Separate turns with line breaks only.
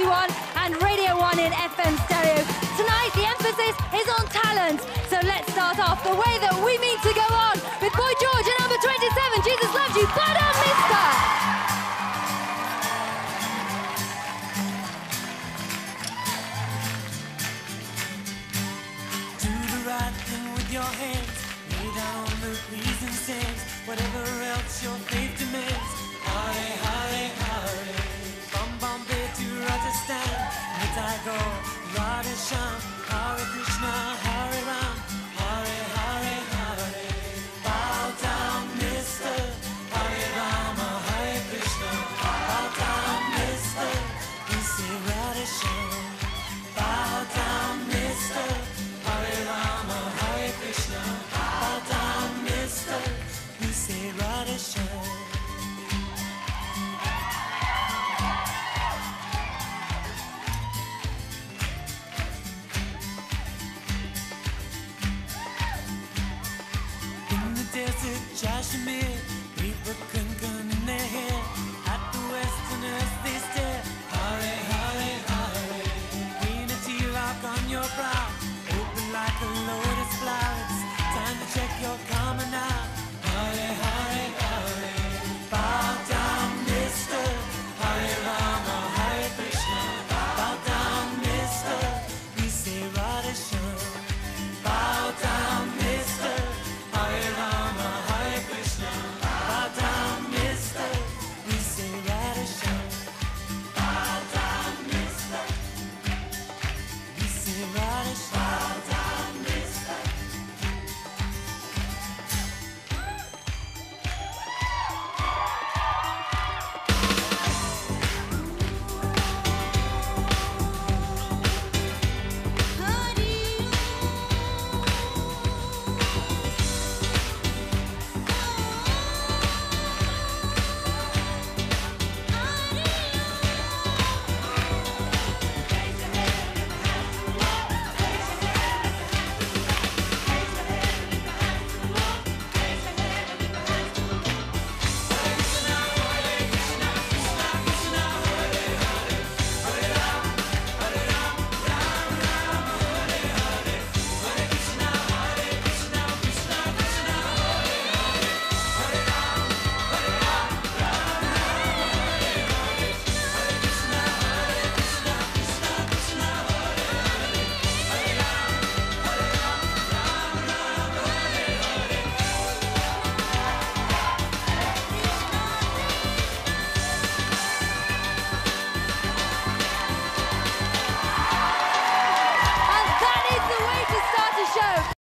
91 and Radio 1 in FM stereo. Tonight, the emphasis is on talent. So let's start off the way that we mean to go on with Boy George at number 27, Jesus Loves You, Butter Mister.
Do the right thing with your hands. Lay down on the pleasing sands. Whatever else your faith